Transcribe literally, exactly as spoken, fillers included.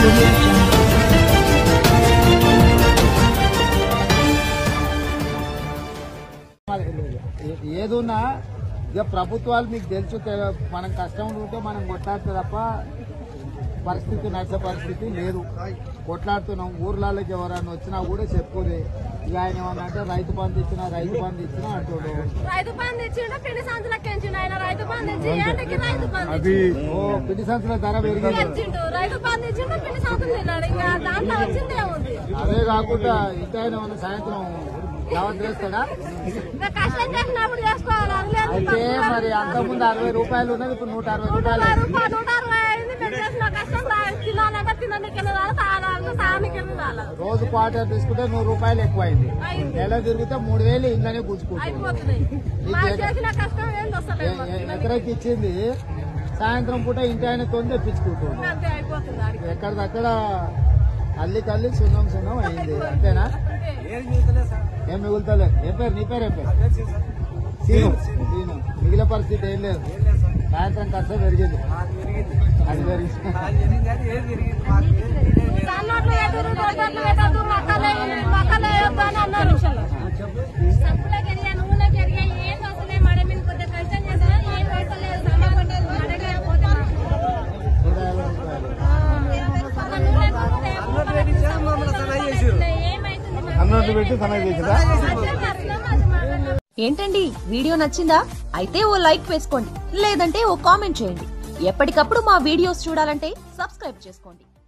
ఏదున్నా ఇక ప్రభుత్వాలు మీకు తెలుసు, మనం కష్టం ఉంటే మనం కొట్లాడితే తప్ప పరిస్థితి నడిచే పరిస్థితి లేదు. కొట్లాడుతున్నాం. ఊర్లలోకి ఎవరైనా వచ్చినా కూడా చెప్పుకోలే. ఇక ఆయన ఏమన్నా అంటే రైతు బంధు ఇచ్చినా రైతు బంధు ఇచ్చినా అంటాడు. రైతు బంధు ఇచ్చిండు, పిండి సంచులకి ఆయన రైతు బంధు ఇచ్చి ఏంటికి రైతు బంధు అది ఓ పిండి సంచుల ధర పెరిగింది. ఇచ్చిండు, రైతు బంధు ఇచ్చిండు, పిండి సంచులు తిన్నాడు. ఇంకా దాంట్లో వచ్చింది ఏముంది? అదే కాకుండా ఇంకా ఆయన ఏమన్నా సాయంత్రం దావత్ చేస్తాడా? కష్టం చేసినప్పుడు చేసుకోవాలి. అయితే మరి అంతకుముందు అరవై రూపాయలు ఉన్నది, ఇప్పుడు నూట అరవై రూపాయలు నూట అరవై అయింది. మేము చేసిన కష్టం తినాలంటే తినడానికి తాగాలంటే తానికి రోజు క్వార్టర్ తీసుకుంటే నూరు రూపాయలు ఎక్కువ అయింది. నెల తిరిగితే మూడు వేలు ఇంట్లోనే కూర్చుకుంటుంది. ఎకరాకి ఇచ్చింది సాయంత్రం పూట ఇంటి ఆయన తొంది తెప్పించుకుంటుంది. ఎక్కడిదక్కడ అల్లి కల్లి సున్నం సున్నం అయింది. అంతేనా? ఏం మిగులుతలే. ఏం పేరు? నీ పేరు ఏం పేరు? సీను. సీను. మిగిలిన పరిస్థితి ఏం లేదు. సాయంత్రం ఖర్చు పెరిగింది. అది పెరిగింది. అన్నట్టు పెట్టి సహాయం చేసిందా? ఏంటండి, వీడియో నచ్చిందా? అయితే ఓ లైక్ వేసుకోండి, లేదంటే ఓ కామెంట్ చేయండి. ఎప్పటికప్పుడు మా వీడియోస్ చూడాలంటే సబ్స్క్రైబ్ చేసుకోండి.